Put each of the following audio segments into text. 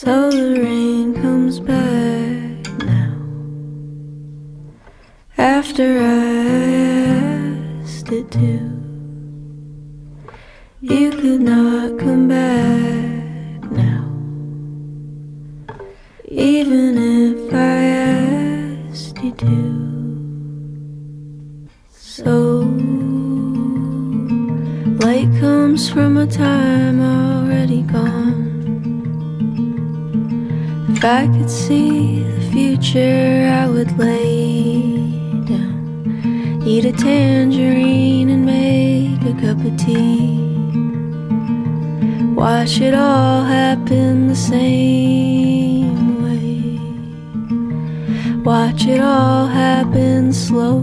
So the rain comes back now, after I asked it to. You could not come back now, even if I asked you to. So light comes from a time already gone. If I could see the future, I would lay down, eat a tangerine and make a cup of tea. Watch it all happen the same way. Watch it all happen slow.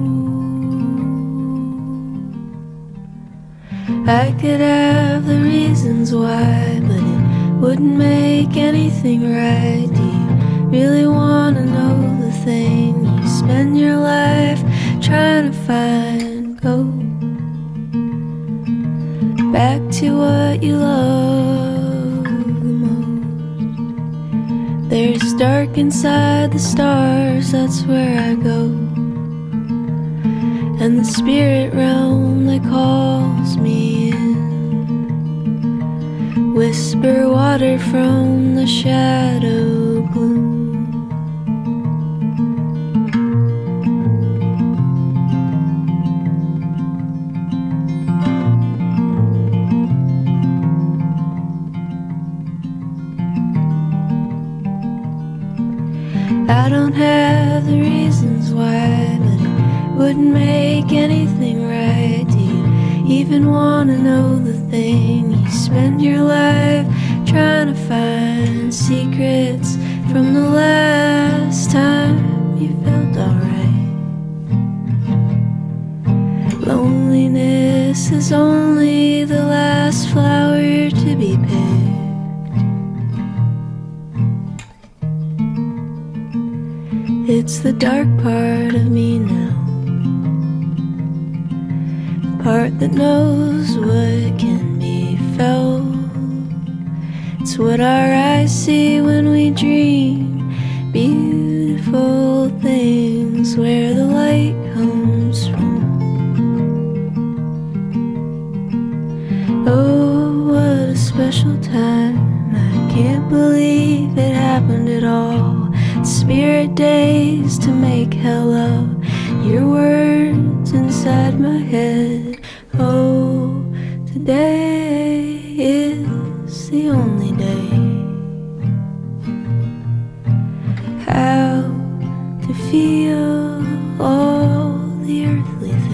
I could have the reasons why, but it wouldn't make anything right. Do you really want to know the thing you spend your life trying to find? Go back to what you love the most. There's dark inside the stars, that's where I go. And the spirit realm that calls me in. Whisper water from the shadow gloom. I don't have the reasons why, but it wouldn't make anything right. Do you even want to know the thing you spend your life trying to find? Secrets from the last time you felt alright. Loneliness is only the last flower to be picked. It's the dark part of me now, the part that knows what can be felt. It's what our eyes see when we dream beautiful things, where the light comes from. Oh, what a special time. I can't believe it happened at all. Spirit days to make hell of your words inside my head. Oh, today is the only day. How to feel all the earthly things.